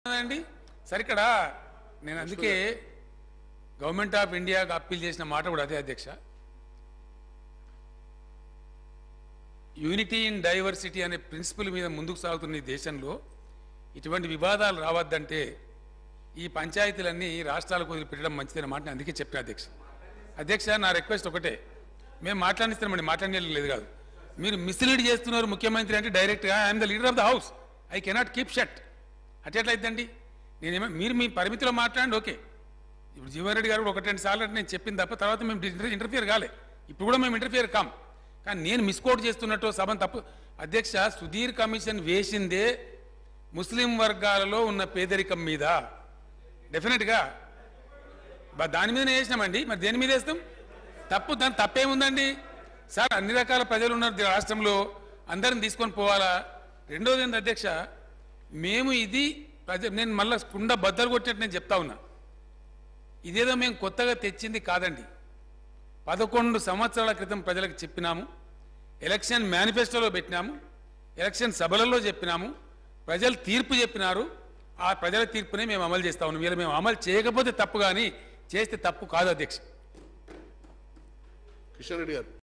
అండి సరే ఇక్కడ నేను అందుకే గవర్నమెంట్ ఆఫ్ ఇండియాకి అప్పీల్ చేసిన మాట కూడా అదే అధ్యక్ష. యూనిటీ ఇన్ డైవర్సిటీ అనే ప్రిన్సిపల్ మీద ముందుకు సాగుతున్న ఈ దేశంలో ఇటువంటి వివాదాలు రావద్దంటే ఈ పంచాయతీలన్నీ రాష్ట్రాలకు వదిలిపెట్టడం మంచిదనే మాట అందుకే చెప్పా అధ్యక్ష. నా రిక్వెస్ట్ ఒకటే, మేము మాట్లాడిస్తామండి, మాట్లాడలేదు లేదు కాదు. మీరు మిస్లీడ్ చేస్తున్నారు ముఖ్యమంత్రి అంటే డైరెక్ట్గా I am the leader of the house, I cannot keep shut. అట్లయిద్దండి. నేనేమో మీరు మీ పరిమితిలో మాట్లాడండి, ఓకే. ఇప్పుడు జీవన్ రెడ్డి గారు ఒకటి రెండు సార్లు నేను చెప్పింది తప్ప తర్వాత మేము ఇంటర్ఫియర్ కాలే, ఇప్పుడు కూడా మేము ఇంటర్ఫియర్ కాం. కానీ నేను మిస్కోట్ చేస్తున్నట్టు సభను తప్పు అధ్యక్ష. సుధీర్ కమిషన్ వేసిందే ముస్లిం వర్గాలలో ఉన్న పేదరికం మీద, డెఫినెట్గా దాని మీదనే వేసినామండి. మరి దేని మీద వేస్తాం? దాని తప్పేముందండి సార్? అన్ని రకాల ప్రజలు ఉన్నారు రాష్ట్రంలో, అందరిని తీసుకొని పోవాలా? రెండోది ఏంటి అధ్యక్ష, మేము ఇది నేను మళ్ళీ కుండ బద్దలు కొట్టినట్టు నేను చెప్తా ఉన్నా, ఇదేదో మేము కొత్తగా తెచ్చింది కాదండి. 11 సంవత్సరాల క్రితం ప్రజలకు చెప్పినాము, ఎలక్షన్ మేనిఫెస్టోలో పెట్టినాము, ఎలక్షన్ సభలలో చెప్పినాము, ప్రజలు తీర్పు చెప్పినారు. ఆ ప్రజల తీర్పునే మేము అమలు చేస్తా ఉన్నాం. వీళ్ళు మేము అమలు చేయకపోతే తప్పు, కానీ చేస్తే తప్పు కాదు అధ్యక్ష. కిషన్ రెడ్డి గారు.